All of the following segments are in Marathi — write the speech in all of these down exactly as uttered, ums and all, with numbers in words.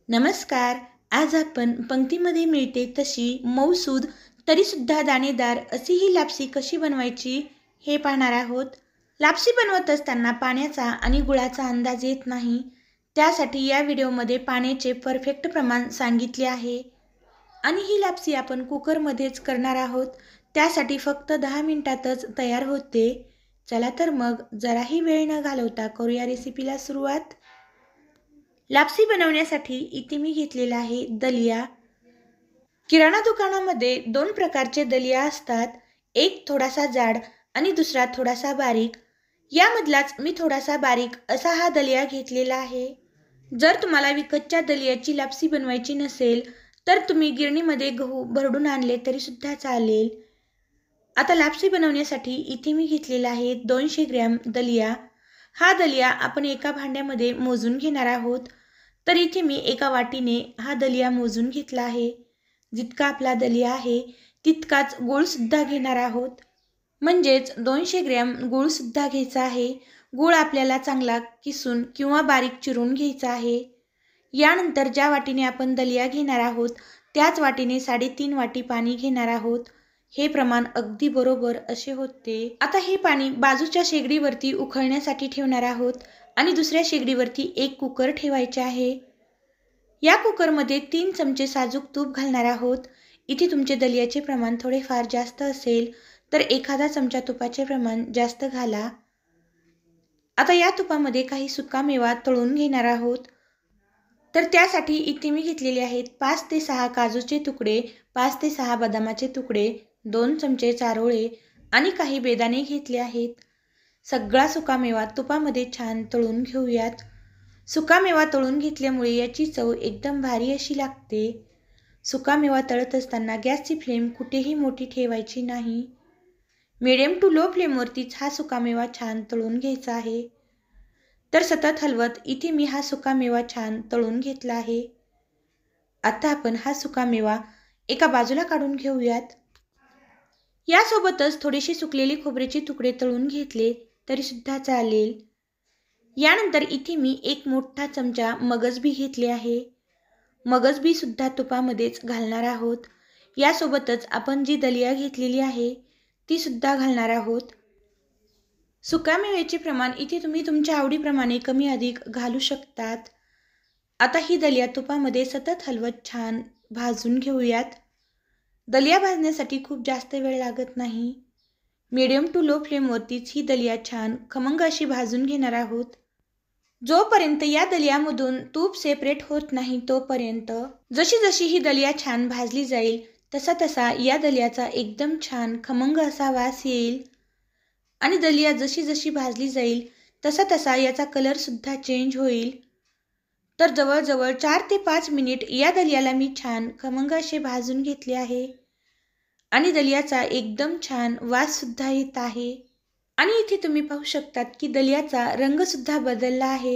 नमस्कार. आज आपण पंक्तीमध्ये मिळते तशी मऊसूद तरीसुद्धा दाणेदार अशी ही लापसी कशी बनवायची हे पाहणार आहोत. लापसी बनवत असताना पाण्याचा आणि गुळाचा अंदाज येत नाही. त्यासाठी या व्हिडिओमध्ये पाण्याचे परफेक्ट प्रमाण सांगितले आहे. आणि ही लापसी आपण कुकरमध्येच करणार आहोत. त्यासाठी फक्त दहा मिनिटातच तयार होते. चला तर मग जराही वेळ न घालवता करूया रेसिपीला सुरुवात. लापसी बनवण्यासाठी इथे मी घेतलेला आहे दलिया. किराणा दुकानामध्ये दोन प्रकारचे दलिया असतात, एक थोडासा जाड आणि दुसरा थोडासा बारीक. यामधलाच मी थोडासा बारीक असा हा दलिया घेतलेला आहे. जर तुम्हाला विकतच्या दलियाची लापसी बनवायची नसेल तर तुम्ही गिरणीमध्ये गहू भरडून आणले तरी सुद्धा चालेल. आता लापसी बनवण्यासाठी इथे मी घेतलेला आहे दोनशे ग्रॅम दलिया. हा दलिया आपण एका भांड्यामध्ये मोजून घेणार आहोत. तर इथे मी एका वाटीने हा दलिया मोजून घेतला आहे. जितका आपला दलिया आहे तितकाच गूळसुद्धा घेणार आहोत. म्हणजेच दोनशे ग्रॅम गूळसुद्धा घ्यायचा आहे. गूळ आपल्याला चांगला किसून किंवा बारीक चिरून घ्यायचा आहे. यानंतर ज्या वाटीने आपण दलिया घेणार आहोत त्याच वाटीने साडेतीन वाटी पाणी घेणार आहोत. हे प्रमाण अगदी बरोबर असे होते. आता हे पाणी बाजूच्या शेगडीवरती उकळण्यासाठी ठेवणार आहोत आणि दुसऱ्या शेगडीवरती एक कुकर ठेवायचे आहे. या कुकरमध्ये तीन चमचे साजूक तूप घालणार आहोत. इथे तुमचे दलियाचे प्रमाण थोडेफार जास्त असेल तर एखादा चमचा तुपाचे प्रमाण जास्त घाला. आता या तुपामध्ये काही सुकामेवा तळून घेणार आहोत. तर त्यासाठी इथे मी घेतलेले आहेत पाच ते सहा काजूचे तुकडे, पाच ते सहा बदामाचे तुकडे, दोन चमचे चारोळे आणि काही बेदाणे घेतले आहेत. सगळा सुकामेवा तुपामध्ये छान तळून घेऊयात. सुकामेवा तळून घेतल्यामुळे याची चव एकदम भारी अशी लागते. सुकामेवा तळत असताना गॅसची फ्लेम कुठेही मोठी ठेवायची नाही. मिडियम टू लो फ्लेमवरतीच हा सुकामेवा छान तळून घ्यायचा आहे. तर सतत हलवत इथे मी हा सुकामेवा छान तळून घेतला आहे. आता आपण हा सुकामेवा एका बाजूला काढून घेऊयात. यासोबतच थोडीशी सुकलेली खोबऱ्याचे तुकडे तळून घेतले तरी सुद्धा चालेल. यानंतर इथे मी एक मोठा चमचा मगजबी घेतले आहे. मगजबी सुद्धा तुपामध्येच घालणार आहोत. यासोबतच आपण जी दलिया घेतलेली आहे ती सुद्धा घालणार आहोत. सुकामेव्याचे प्रमाण इथे तुम्ही तुमच्या आवडीप्रमाणे कमी अधिक घालू शकतात. आता ही दलिया तुपामध्ये सतत हलवत छान भाजून घेऊयात. दलिया भाजण्यासाठी खूप जास्त वेळ लागत नाही. मीडियम टू लो फ्लेमवरतीच ही दलिया छान खमंग अशी भाजून घेणार आहोत. जोपर्यंत या दलियामधून तूप सेपरेट होत नाही तोपर्यंत. जशी जशी ही दलिया छान भाजली जाईल तसा तसा या दलियाचा एकदम छान खमंग असा वास येईल. आणि दलिया जशी जशी भाजली जाईल तसा तसा याचा कलर सुद्धा चेंज होईल. तर जवळजवळ चार ते पाच मिनिट या दलियाला मी छान खमंग असे भाजून घेतले आहे. आणि दलियाचा एकदम छान वास सुद्धा येत आहे. आणि इथे तुम्ही पाहू शकतात की दलियाचा रंग सुद्धा बदलला आहे.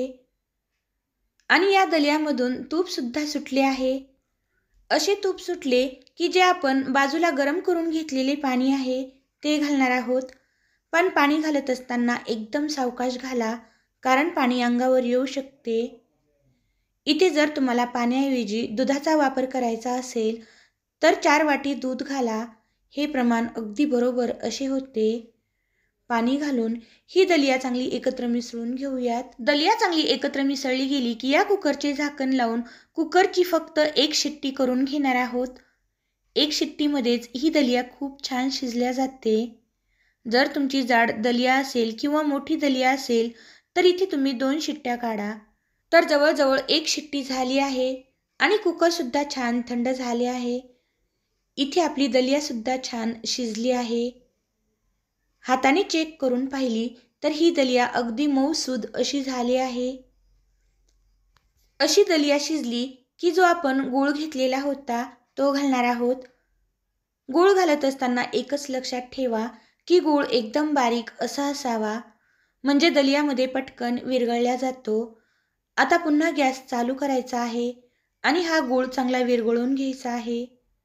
आणि या दलियामधून तूप सुद्धा सुटले आहे. असे तूप सुटले की जे आपण बाजूला गरम करून घेतलेले पाणी आहे ते घालणार आहोत. पण पाणी घालत असताना एकदम सावकाश घाला, कारण पाणी अंगावर येऊ शकते. इथे जर तुम्हाला पाण्याऐवजी दुधाचा वापर करायचा असेल तर चार वाटी दूध घाला. हे प्रमाण अगदी बरोबर असे होते. पाणी घालून ही दलिया चांगली एकत्र मिसळून घेऊयात. दलिया चांगली एकत्र मिसळली गेली की या कुकरचे झाकण लावून कुकरची फक्त एक शिट्टी करून घेणार आहोत. एक शिट्टीमध्येच ही दलिया खूप छान शिजल्या जाते. जर तुमची जाड दलिया असेल किंवा मोठी दलिया असेल तर इथे तुम्ही दोन शिट्ट्या काढा. तर जवळजवळ एक शिट्टी झाली आहे आणि कुकरसुद्धा छान थंड झाले आहे. इथे आपली दलियासुद्धा छान शिजली आहे. हाताने चेक करून पाहिली तर ही दलिया अगदी मऊसूद अशी झाली आहे. अशी दलिया शिजली की जो आपण गूळ घेतलेला होता तो घालणार आहोत. गूळ घालत असताना एकच लक्षात ठेवा की गूळ एकदम बारीक असा असावा, म्हणजे दलियामध्ये पटकन विरघळला जातो. आता पुन्हा गॅस चालू करायचा आहे आणि हा गूळ चांगला विरघळून घ्यायचा आहे.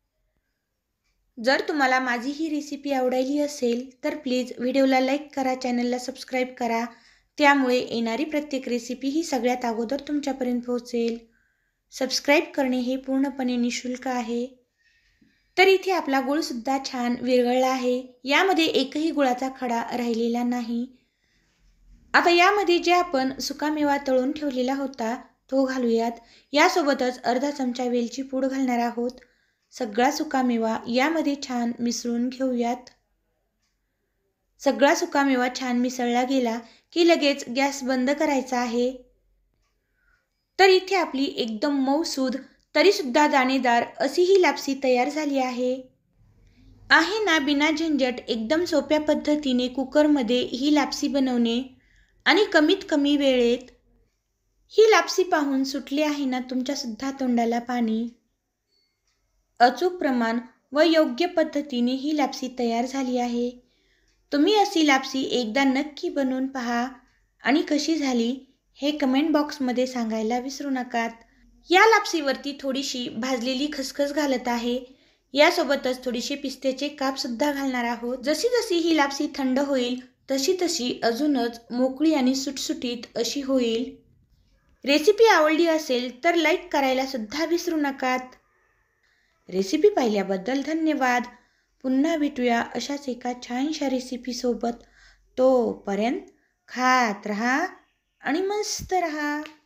जर तुम्हाला माझी ही रेसिपी आवडली असेल तर प्लीज व्हिडिओला लाईक करा, चॅनलला सबस्क्राईब करा. त्यामुळे येणारी प्रत्येक रेसिपी ही सगळ्यात अगोदर तुमच्यापर्यंत पोहोचेल. सबस्क्राईब करणे हे पूर्णपणे निशुल्क आहे. तर इथे आपला गूळसुद्धा छान विरघळला आहे. यामध्ये एकही गुळाचा खडा राहिलेला नाही. आता यामध्ये जे आपण सुकामेवा तळून ठेवलेला होता तो घालूयात. यासोबतच अर्धा चमचा वेलची पूड घालणार आहोत. सगळा सुकामेवा यामध्ये छान मिसळून घेऊयात. सगळा सुकामेवा छान मिसळला गेला की लगेच गॅस बंद करायचा आहे. तर इथे आपली एकदम मऊसूद तरीसुद्धा दाणेदार अशी ही लापसी तयार झाली आहे. आहे ना बिना झंझट एकदम सोप्या पद्धतीने कुकरमध्ये ही लापसी बनवणे आणि कमीत कमी वेळेत. ही लापसी पाहून सुटली आहे ना तुमच्यासुद्धा तोंडाला पाणी. अचूक प्रमाण व योग्य पद्धतीने ही लापसी तयार झाली आहे. तुम्ही अशी लापसी एकदा नक्की बनवून पहा आणि कशी झाली हे कमेंट बॉक्समध्ये सांगायला विसरू नका. या लापसीवरती थोडीशी भाजलेली खसखस घालत आहे. यासोबतच थोडीशी पिस्त्याचे कापसुद्धा घालणार आहोत. जशी जशी ही लापसी थंड होईल तशी तशी अजूनच मोकळी आणि सुटसुटीत अशी होईल. रेसिपी आवडली असेल तर लाईक करायला सुद्धा विसरू नका. रेसिपी पाहिल्याबद्दल धन्यवाद. पुन्हा भेटूया अशाच एका छानशा रेसिपीसोबत. तोपर्यंत खात रहा आणि मस्त रहा.